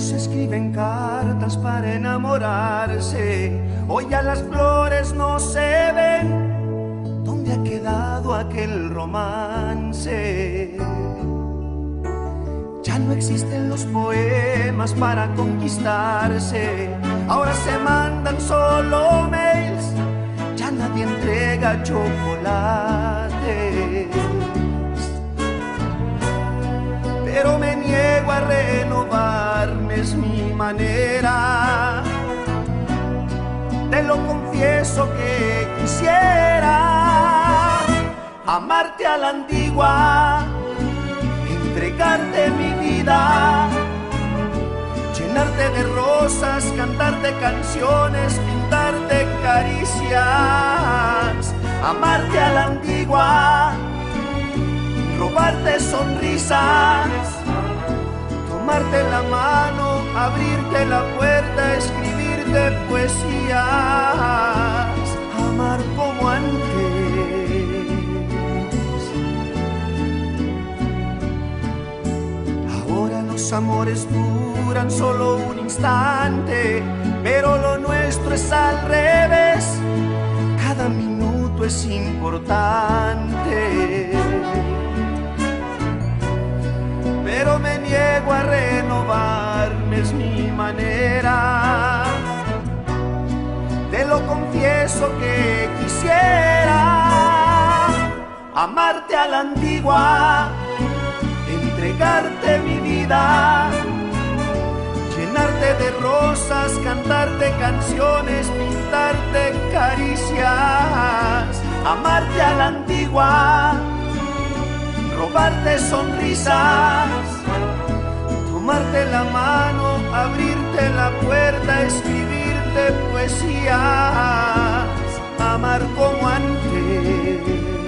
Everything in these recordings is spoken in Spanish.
se escriben cartas para enamorarse. Hoy ya las flores no se ven. ¿Dónde ha quedado aquel romance? Ya no existen los poemas para conquistarse. Ahora se mandan solo mails. Ya nadie entrega chocolates. Pero me niego a renovarme, es mi manera. Te lo confieso que quisiera amarte a la antigua, entregarte mi vida, llenarte de rosas, cantarte canciones, pintarte caricias. Amarte a la antigua, robarte sonrisas, tomarte la mano, abrirte la puerta, escribirte poesías, amar como antes. Ahora los amores duran solo un instante, pero lo nuestro es al revés. Cada minuto es importante. Pero me niego a renovarme, es mi manera. Te lo confieso que quisiera amarte a la antigua, entregarte mi vida, llenarte de rosas, cantarte canciones, pintarte caricias. Amarte a la antigua, robarte sonrisas, tomarte la mano, abrirte la puerta, escribirte poesías, amar como antes.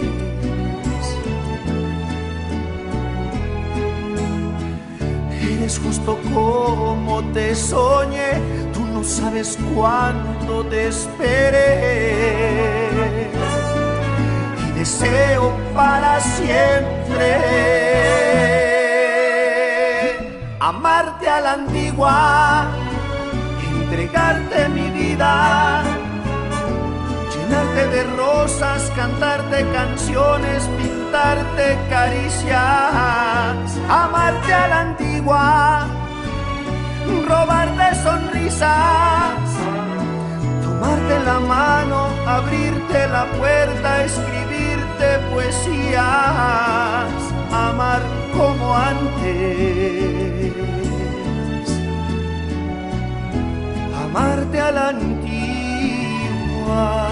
Eres justo como te soñé, tú no sabes cuánto te esperé. Deseo para siempre amarte a la antigua, entregarte mi vida, llenarte de rosas, cantarte canciones, pintarte caricias. Amarte a la antigua, robarte sonrisas, tomarte la mano, abrirte la puerta, escribirte poesías, amar como antes. Amarte a la antigua.